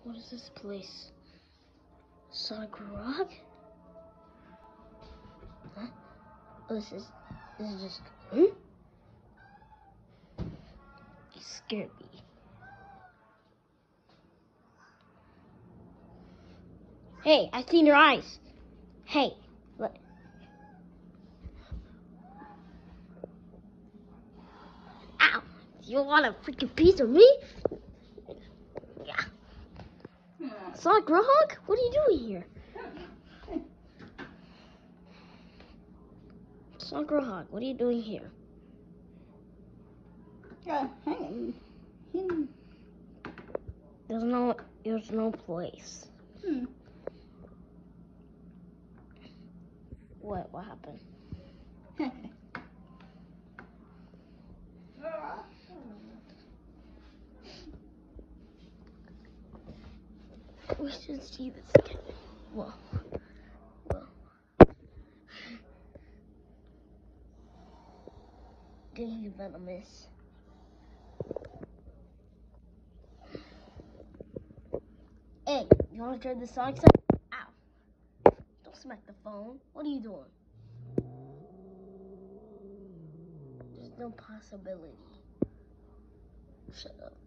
What is this place? Sonic Rock? Huh? Oh, this is just. You scared me. Hey, I seen your eyes. Hey, look. Ow! You want a freaking piece of me? Yeah. Sonic Rock? What are you doing here? Sonic Rock, what are you doing here? There's no place. What happened? We should see this again. Whoa. Getting venomous. Hey, you want to try the Sonic side? Ow. Don't smack the phone. What are you doing? There's no possibility. Shut up.